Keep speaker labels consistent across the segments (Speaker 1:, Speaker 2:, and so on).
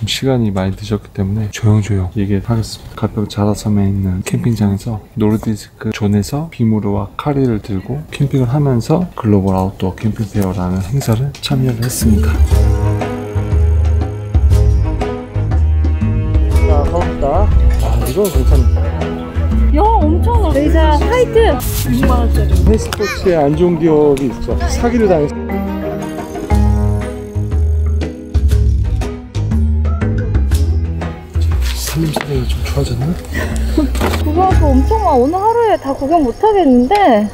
Speaker 1: 지금 시간이 많이 늦었기 때문에 조용조용 얘기하겠습니다. 가평 자라섬에 있는 캠핑장에서 노르디스크 존에서 비무르와 카리를 들고 캠핑을 하면서 글로벌 아웃도어 캠핑 페어라는 행사를 참여를 했습니다. 자, 가봅시다. 아, 이건 괜찮네.
Speaker 2: 야, 엄청 넓다. 의자 화이트 6만원짜리.
Speaker 1: 헬스코치에 안 좋은 기억이 있어. 사기를 당했어. 살림살이가 좀 좋아졌나?
Speaker 2: 그거 엄청 많아. 오늘 하루에 다 구경 못 하겠는데.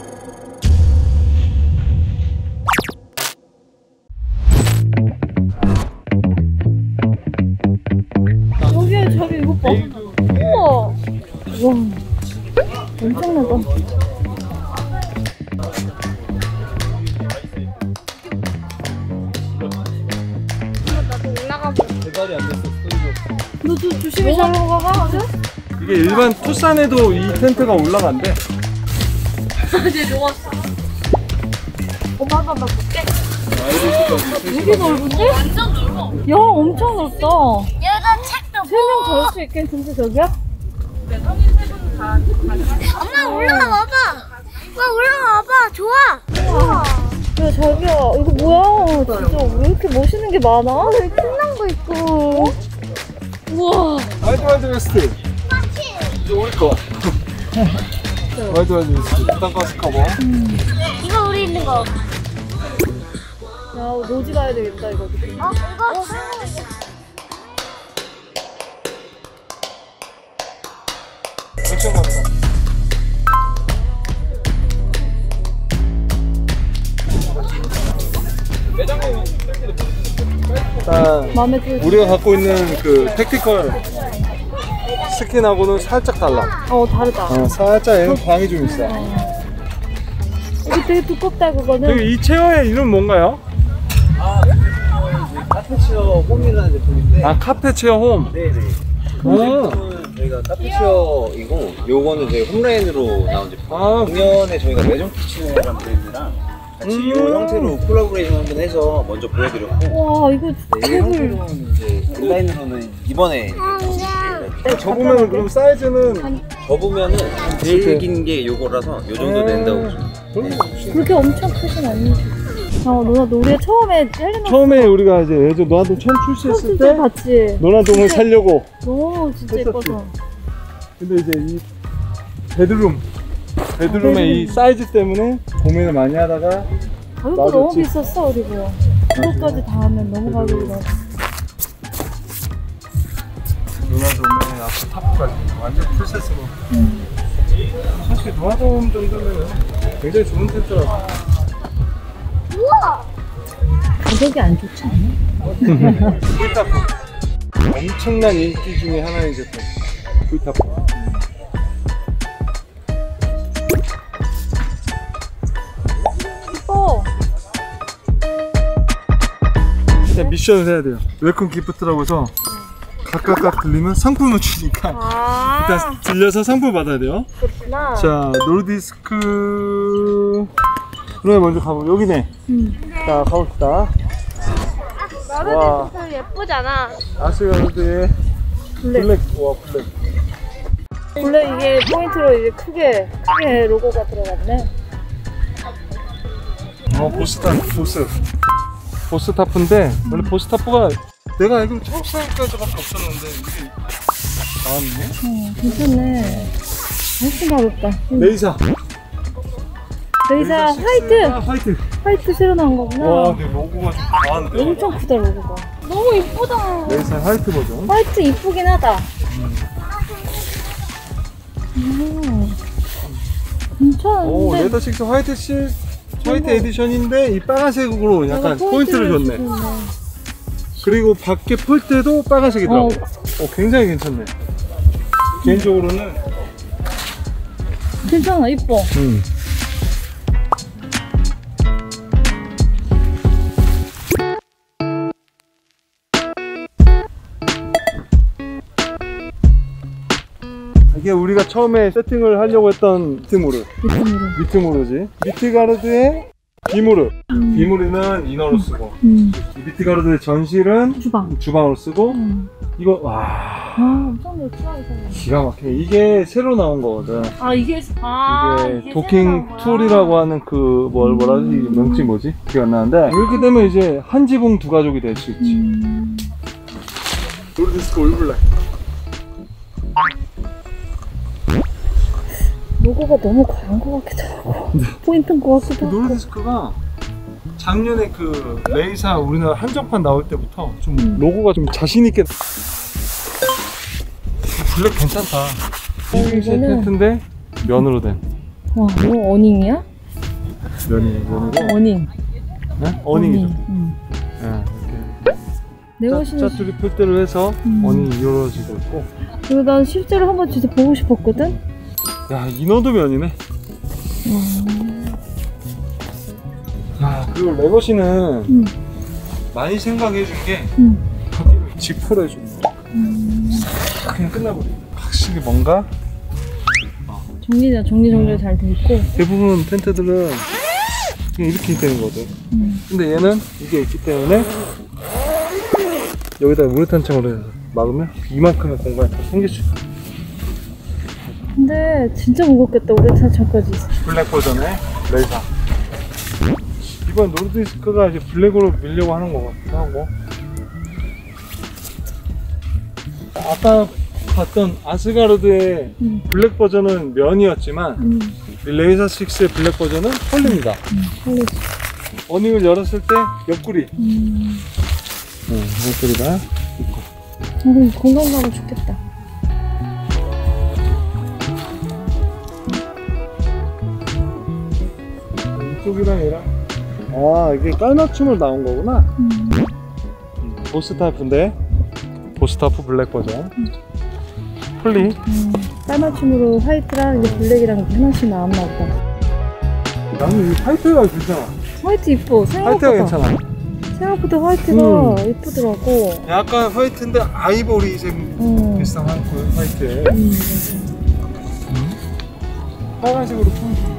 Speaker 2: 저기 이거 봐. 우와. 우와. 엄청나다. 나도 올라가.
Speaker 1: 대발이 안 됐어.
Speaker 2: 너도 조심히 잘 올라가.
Speaker 1: 이게 일반 투싼에도 이 텐트가 올라간대.
Speaker 2: 이제 누웠어. 봐봐, 볼게. 되게 넓은데? 완전 넓어. 야, 엄청 넓다.
Speaker 3: 여자 책도
Speaker 2: 3명 잘 수 있겠는데, 저기야?
Speaker 3: 네, 성인 3분 다. 엄마 올라와 봐봐. 엄마 올라와 봐봐. 좋아.
Speaker 2: 야, 자기야, 이거 뭐야? 진짜 왜 이렇게 멋있는 게 많아? 풍랑도 있고. 우와.
Speaker 1: 와이드 웨스트. 이거 우리 거. 와이드 웨스트. 땅가스 커버.
Speaker 3: 이거 우리 있는 거.
Speaker 2: 야, 노지 가야 되겠다, 이거.
Speaker 3: 이거.
Speaker 1: 액션 갑니다.
Speaker 2: 마음에 들지?
Speaker 1: 우리가 갖고 있는 그 택티컬 스킨하고는 살짝 달라.
Speaker 2: 다르다.
Speaker 1: 살짝 얘는 광이 좀 있어.
Speaker 2: 이게 되게 두껍다, 그거는.
Speaker 1: 이 체어의 이름 뭔가요?
Speaker 4: 카페체어 홈이라는 제품인데.
Speaker 1: 아, 카페 체어 홈.
Speaker 4: 네네. 그 제품은 저희가 카페체어이고, 요거는 저희 홈라인으로 나온 제품.
Speaker 1: 아.
Speaker 4: 작년에 저희가 매점 키친이라는 브랜드랑 같이 이 형태로 콜라보레이션 한번 해서 먼저 보여드렸고.
Speaker 2: 와, 이거
Speaker 4: 이
Speaker 2: 테이블.
Speaker 4: 형태로는 이제 온라인으로는 이번에
Speaker 1: 접으면 그럼 사이즈는
Speaker 4: 접으면은 제일 긴 게 요거라서 요 정도 된다고 보시면.
Speaker 2: 그렇게 엄청 크진 않는데. 누나, 우리가 처음에 헬리나
Speaker 1: 처음에 우리가 이제 예전 노안동 처음 출시했을 때
Speaker 2: 봤지?
Speaker 1: 노안동을 살려고
Speaker 2: 너무 진짜 예뻐서.
Speaker 1: 근데 이제 이 베드룸의 이 사이즈 때문에 고민을 많이 하다가
Speaker 2: 가격도 너무 비쌌어, 그리고. 그것까지 다 하면 너무 가격이 너무.
Speaker 1: 노안동의 앞에 탑까지 완전 풀셋으로. 사실 노안동 정도면 굉장히 좋은 텐트라고.
Speaker 3: 우와.
Speaker 2: 가격이 안 좋지 않나?
Speaker 1: 꿀타프. 엄청난 인기 중에 하나인 제품. 꿀타프.
Speaker 2: 예뻐.
Speaker 1: 일단 미션을 해야 돼요. 웰컴 기프트라고 해서 각각 들리면 상품을 주니까 일단 들려서 상품 받아야 돼요.
Speaker 2: 그렇구나.
Speaker 1: 자, 노르디스크. 그러면 먼저 가보. 여기네. 자, 가봅시다. 와.
Speaker 3: 나도 예쁘잖아.
Speaker 1: 아스가르드의 블랙. 와, 블랙.
Speaker 2: 원래 이게 포인트로 이제 크게 로고가 들어갔네.
Speaker 1: 보스타프인데 원래 보스타프가 내가 알기로 초록색까지밖에 없었는데 이게 나왔네.
Speaker 2: 괜찮네. 훨씬 가볍다.
Speaker 1: 레이사.
Speaker 2: 레이사 화이트.
Speaker 1: 화이트.
Speaker 2: 화이트 새로 나온 거구나.
Speaker 1: 와, 근데 로고가 좀 과한데.
Speaker 2: 엄청 크다, 로고가. 너무 이쁘다.
Speaker 1: 레이사 화이트 버전.
Speaker 2: 화이트 이쁘긴 하다. 괜찮은데.
Speaker 1: 오, 레더 식스 화이트 화이트 에디션인데 이 빨간색으로 약간 포인트를 줬네. 그리고 밖에 폴 때도 빨간색이더라고. 굉장히 괜찮네. 개인적으로는
Speaker 2: 괜찮아, 이뻐.
Speaker 1: 이게 우리가 처음에 세팅을 하려고 했던 미트무르. 미트무르지. 미트가르드의 비무르. 비무리는 이너로 쓰고 이 비트 가로드의 전실은 주방으로 쓰고 이거 와
Speaker 2: 엄청 멋지하게 생겼네.
Speaker 1: 기가 막히네. 이게 새로 나온 거거든.
Speaker 2: 이게
Speaker 1: 이게 도킹 툴이라고 하는 그 뭐라지 명칭 뭐지? 기억 안 나는데 이렇게 되면 이제 한 지붕 두 가족이 될 수 있지. 노르디스크 올블랙.
Speaker 2: 로고가 너무 과한 것 같기도 하고 포인트인 것 같기도 하고.
Speaker 1: 노르디스크가 작년에 그 레이사 우리나라 한정판 나올 때부터 좀 로고가 좀 자신 있게. 블랙 괜찮다. 싱글쉘 텐트인데 면으로 된.
Speaker 2: 와, 이거 어닝이야?
Speaker 1: 면이고.
Speaker 2: 어닝.
Speaker 1: 네? 어닝이죠. 네, 이렇게.
Speaker 2: 네오시는
Speaker 1: 짜투리 필대로 해서 어닝이 이루어지고 있고.
Speaker 2: 그리고 난 실제로 한번 진짜 보고 싶었거든?
Speaker 1: 야, 이너도 면이네. 야, 그리고 레거시는 많이 생각해 준 게 여기를 지퍼를 해주는 거야. 그냥 끝나버려. 확실히 뭔가
Speaker 2: 정리정리가 잘 돼 있고.
Speaker 1: 대부분 텐트들은 그냥 이렇게 되는 거거든. 근데 얘는 이게 있기 때문에 여기다 우레탄창으로 해서 막으면 이만큼의 공간이 생길 수 있어.
Speaker 2: 근데 진짜 무겁겠다. 우레탄창까지 있어.
Speaker 1: 블랙 버전의 레이사. 이번 노르디스크가 이제 블랙으로 밀려고 하는 것 같기도 하고. 아까 봤던 아스가르드의 블랙 버전은 면이었지만 이 레이사 6의 블랙 버전은 폴리입니다. 어닝을 열었을 때 옆구리. 옆구리가 있고.
Speaker 2: 공간 가고 좋겠다.
Speaker 1: 이쪽이랑 얘랑. 아, 이게 깔맞춤으로 나온 거구나. 보스타프인데 보스타프 블랙 버전. 폴리.
Speaker 2: 깔맞춤으로 화이트랑 이제 블랙이랑 하나씩 나왔나 보다.
Speaker 1: 나는 이 화이트가 괜찮아.
Speaker 2: 화이트 이뻐.
Speaker 1: 화이트가 괜찮아.
Speaker 2: 생각보다 화이트가 이쁘더라고.
Speaker 1: 약간 화이트인데 아이보리색 비슷한 화이트에 빨간색으로 품.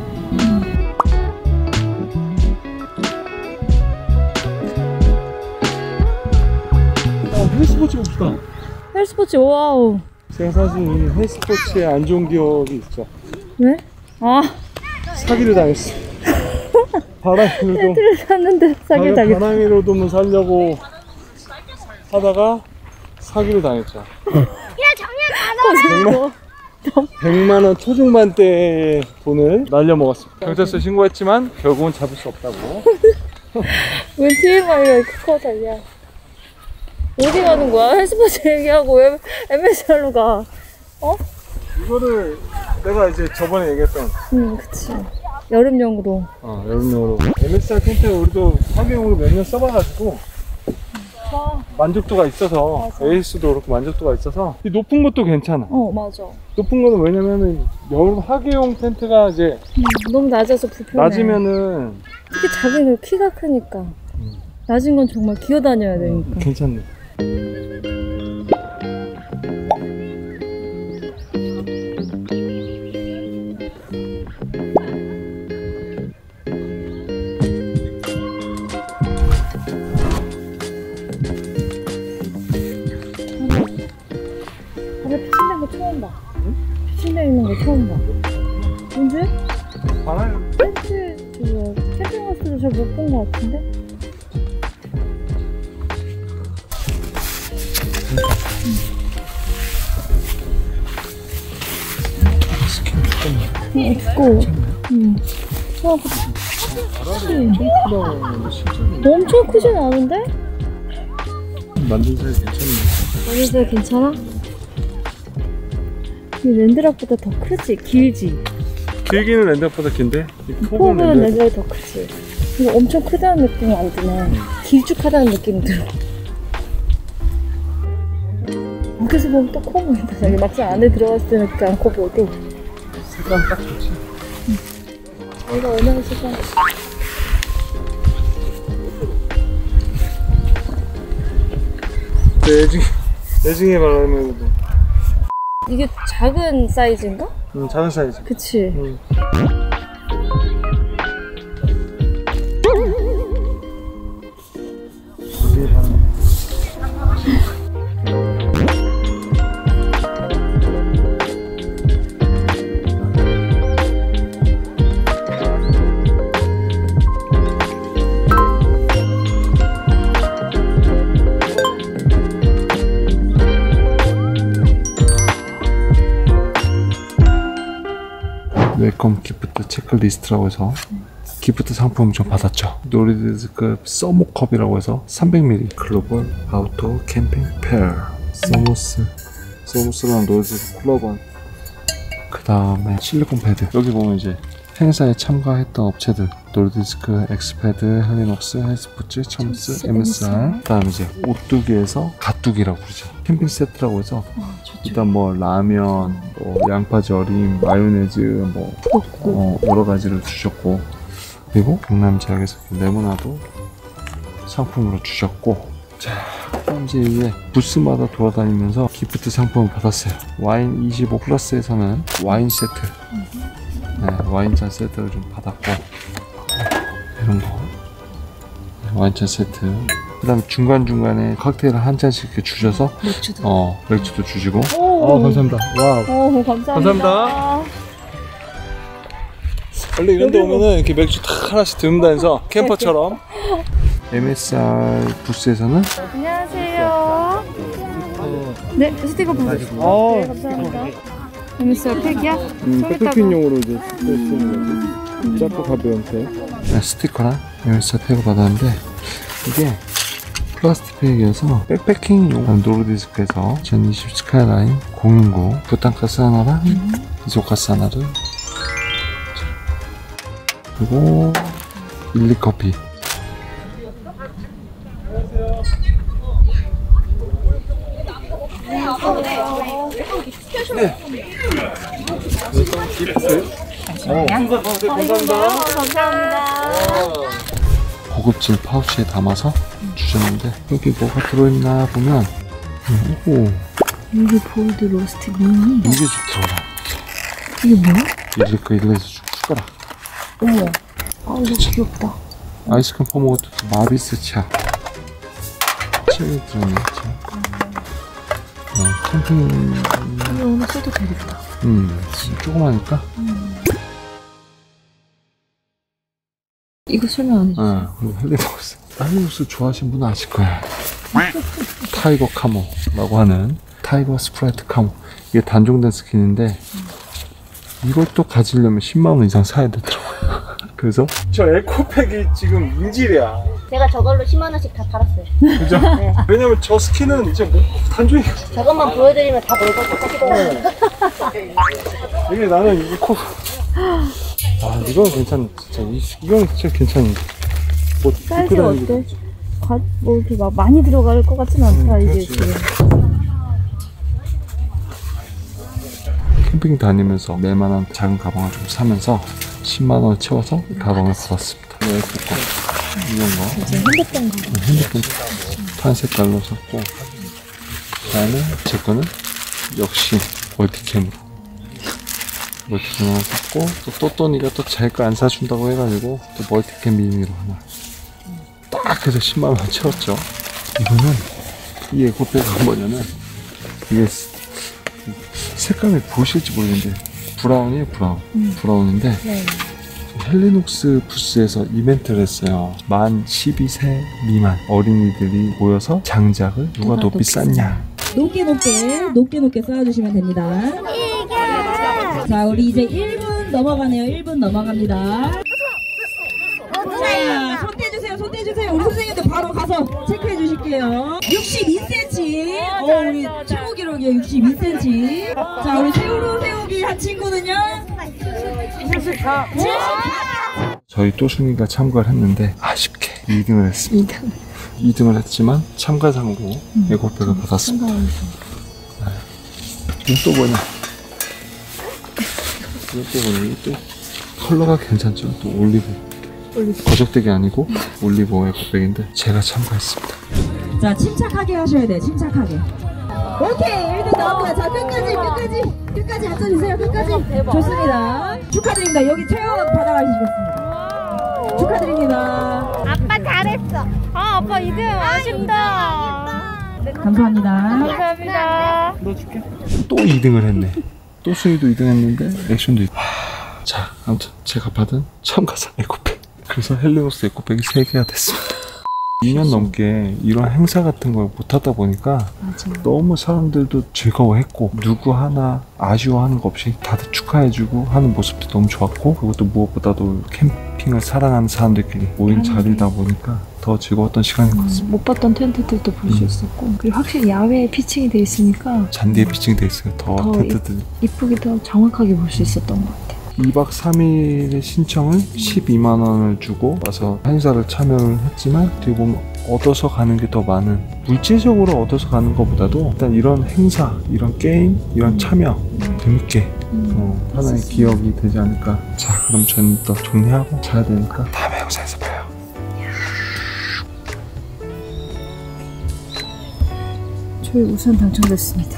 Speaker 1: 헬스포츠 봅시다.
Speaker 2: 헬스포츠, 와우.
Speaker 1: 제가 사실 이 헬스포츠에 안 좋은 기억이 있죠.
Speaker 2: 왜?
Speaker 1: 사기를 당했어. 바람이로도
Speaker 2: 텐트를 샀는데 사기를 당했어.
Speaker 1: 바람이로도 살려고 하다가 사기를 당했죠.
Speaker 3: 야 정말 많아.
Speaker 1: 100만 원 초중반대의 돈을 날려먹었습니다. 경찰서에 신고했지만 결국은 잡을 수 없다고.
Speaker 2: 왜 TMI가 이렇게 커 달려? 어디 가는 거야? 헬스포츠 얘기하고 왜 MSR로 가?
Speaker 1: 이거를 내가 이제 저번에 얘기했던
Speaker 2: 그치. 여름용으로.
Speaker 1: 여름용으로 MSR 텐트 우리도 사기용으로 몇 년 써봐가지고 만족도가 있어서 에이스도 그렇고 만족도가 있어서 이 높은 것도 괜찮아.
Speaker 2: 맞아.
Speaker 1: 높은 거는 왜냐면은 여름 하계용 텐트가 이제
Speaker 2: 너무 낮아서 불편해.
Speaker 1: 낮으면은
Speaker 2: 특히 자기는 키가 크니까 낮은 건 정말 기어다녀야 되니까.
Speaker 1: 괜찮네.
Speaker 2: 발에 피친된 거 처음 봐. 피친돼 있는 거 처음 봐. 언제?
Speaker 1: 바람
Speaker 2: 텐트 캠핑하우스도 잘 못 본 거 같은데? 두꺼워. 엄청 크진 않은데?
Speaker 1: 만든 사이 괜찮네.
Speaker 2: 만든 괜찮아? 이 랜드락보다 더 크지? 길지?
Speaker 1: 길기는 랜드보다 긴데
Speaker 2: 폭은 랜드락이 더 크지? 이거 엄청 크다는 느낌이 안 드네. 길쭉하다는 느낌이 들어. 밖에서 보면 또 커 보인다. 자기 막상 안에 들어갔을 때는 그렇게 안 커 보여도.
Speaker 1: 색감 딱 좋지.
Speaker 2: 이거 얼마나 쓸까?
Speaker 1: 내중에 말하면
Speaker 2: 이게 작은 사이즈인가?
Speaker 1: 작은 사이즈.
Speaker 2: 그치.
Speaker 1: 웰컴 기프트 체크리스트라고 해서 기프트 상품 좀 받았죠. 노르디스크 서모컵이라고 해서 300ml 글로벌 아웃도어 캠핑 페어 서무스랑 노르디스크 콜라보한, 그 다음에 실리콘 패드. 여기 보면 이제 행사에 참가했던 업체들 노르디스크, 엑스패드, 헬리녹스, 헬스포츠, 첨스, MSR. 그 다음에 이제 오뚜기에서 가뚜기라고 부르죠. 캠핑 세트라고 해서 일단 뭐 라면, 뭐 양파절임, 마요네즈, 뭐 여러 가지를 주셨고, 그리고 경남제약에서 레모나도 상품으로 주셨고, 자, 그럼 이제 부스마다 돌아다니면서 기프트 상품을 받았어요. 와인 25 플러스에서는 와인 세트, 네, 와인잔 세트를 좀 받았고, 이런 거, 네, 와인잔 세트. 그 다음에 중간중간에 칵테일을 한 잔씩 이렇게 주셔서 맥주도 주시고. 감사합니다. 와우.
Speaker 2: 감사합니다.
Speaker 1: 원래 이런 데 오면은 이렇게 맥주 탁 하나씩 듬다면서 캠퍼처럼. MSR 부스에서는
Speaker 2: 안녕하세요. 네, 스티커 보내주세요. 네, 감사합니다. MSR 팩이야?
Speaker 1: 백패킹용으로 이제 쓰는 거지. 작고 가벼운 팩. 네, 스티커랑 MSR 팩을 받았는데, 이게 플라스틱 팩이어서 백패킹용. 노르디스크에서 2020 스카이라인 019 부탄가스 하나랑 이소가스 하나를, 그리고 일리커피. 네.
Speaker 2: 감사합니다.
Speaker 1: 고급질 파우치에 담아서 주셨는데, 여기 뭐가 들어있나 보면, 오,
Speaker 2: 여기 볼드 로스트 미니.
Speaker 1: 이게 좋더라.
Speaker 2: 이게 뭐야?
Speaker 1: 일리커 일리에서 숟가락.
Speaker 2: 우와. 아, 이거 귀엽다.
Speaker 1: 아이스크림 퍼먹었던 마비스 차. 책이 들어있네. 캠핑.
Speaker 2: 이거 오늘 써도 되겠다.
Speaker 1: 조그마니까.
Speaker 2: 이거 설명 안 해주세요.
Speaker 1: 그리고 헬리녹스. 헬리녹스 좋아하시는 분은 아실 거야. 타이거 카모라고 하는 타이거 스프라이트 카모. 이게 단종된 스킨인데, 이것도 가지려면 10만원 이상 사야 되더라고요. 그래서 저 에코백이 지금 인질이야.
Speaker 3: 제가 저걸로 10만원씩 다 팔았어요.
Speaker 1: 그죠?
Speaker 3: 네.
Speaker 1: 왜냐면 저 스킨은 이제 뭐 단종이.
Speaker 3: 저것만 보여드리면 다 놀고 싶어요.
Speaker 1: 이게 나는 이 코. 이건 괜찮. 진짜 이건 진짜 괜찮은데. 뭐
Speaker 2: 사이즈 어때? 뭐 이렇게 막 많이 들어갈 것 같진 않다. 이게 지금.
Speaker 1: 캠핑 다니면서 낼만한 작은 가방을 좀 사면서 10만원을 채워서 가방을 받았습니다. 이런 거. 핸드폰 탄 색깔로 샀고, 그 다음에 제 거는 역시 멀티캠으로 하나 샀고, 또 또니가 또 자기 거 안 사준다고 해가지고 또 멀티캠 미니로 하나 딱 해서 10만원 채웠죠. 이거는 이 에코백은 뭐냐면, 이게 색감이 보이실지 모르겠는데 브라운이에요. 브라운인데 헬리녹스 부스에서 이벤트를 했어요. 만 12세 미만 어린이들이 모여서 장작을 누가 높이 쌓냐.
Speaker 5: 높게 쌓아주시면 됩니다. 자, 우리 이제 1분 넘어가네요. 1분 넘어갑니다. 자, 손 떼주세요. 우리 선생님들 바로 가서 체크해 주실게요. 62cm. 우리 최고 기록이에요. 62cm. 자, 우리 세우로 세우기 한 친구는요? 74.
Speaker 1: 저희 또순이가 참가를 했는데 아쉽게 2등을 했습니다. 2등을 했지만 참가상으로 에코백을 받았습니다. 이건 또 뭐냐? 이것도 컬러가 괜찮죠? 또 올리브. 거적대기 아니고 올리브 에코백인데 제가 참가했습니다.
Speaker 5: 자, 침착하게 하셔야 돼요. 침착하게. 오케이, 1등 나옵니다. 자, 끝까지 앉아주세요. 끝까지. 좋습니다. 축하드립니다. 여기 체험 받아가시겠습니다. 축하드립니다.
Speaker 3: 아빠 잘했어.
Speaker 2: 아빠 2등 아쉽다.
Speaker 5: 감사합니다.
Speaker 2: 감사합니다.
Speaker 1: 또 2등을 했네. 또순이도 2등 했는데 액션도 2등. 자, 아무튼 제가 받은 참가상 에코백. 그래서 헬리녹스 에코백이 3개가 됐습니다. 2년 넘게 이런 행사 같은 걸 못 하다 보니까
Speaker 2: 맞아.
Speaker 1: 너무 사람들도 즐거워했고 누구 하나 아쉬워하는 거 없이 다들 축하해주고 하는 모습도 너무 좋았고, 그것도 무엇보다도 캠핑을 사랑하는 사람들끼리 모인 자리다 보니까 더 즐거웠던 시간인 것 같습니다.
Speaker 2: 못 봤던 텐트들도 볼 수 있었고, 그리고 확실히 야외에 피칭이 돼 있으니까
Speaker 1: 잔디에 피칭돼 있어요. 더 텐트들.
Speaker 2: 이쁘게 더 정확하게 볼 수 있었던 것 같아.
Speaker 1: 2박 3일의 신청을 12만 원을 주고 와서 행사를 참여를 했지만 어떻게 보면 얻어서 가는 게 더 많은, 물질적으로 얻어서 가는 것보다도 일단 이런 행사, 이런 게임, 이런 참여 재밌게 하나의 기억이 되지 않을까. 자, 그럼 저는 또 정리하고 자야 되니까 다음에 영상에서 봐요.
Speaker 2: 저희 우선 당첨됐습니다.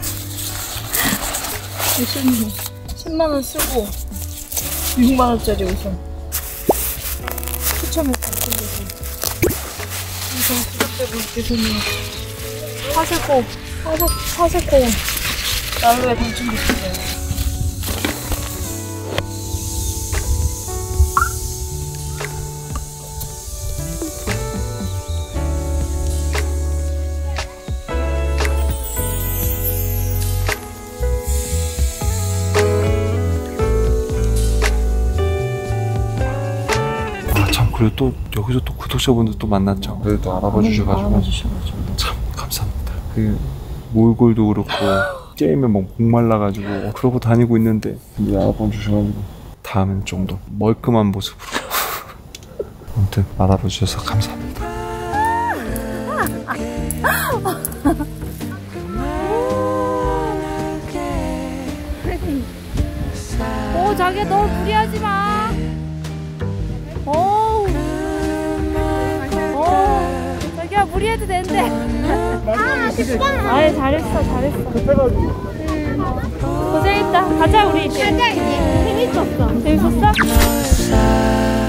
Speaker 2: 10만원 쓰고 6만원짜리 우선 추첨해서 당첨돼서 우선 수급대로 대표님 화세코 난로에 당첨됐어요.
Speaker 1: 그리고 또 여기서 또 구독자분들 또 만났죠. 그래도 알아봐 주셔가지고 참 감사합니다. 그 몰골도 그렇고 게임에 막 목말라가지고 그러고 다니고 있는데 알아봐 주셔가지고 다음엔 좀 더 멀끔한 모습으로 아무튼 알아봐 주셔서 감사합니다.
Speaker 2: 오, 자기야 너무 무리하지 마. 오, 자기야 무리해도 되는데. 아예 잘했어. 고생했다. 가자 우리.
Speaker 3: 가자 이제. 재밌었어.
Speaker 2: 재밌었어?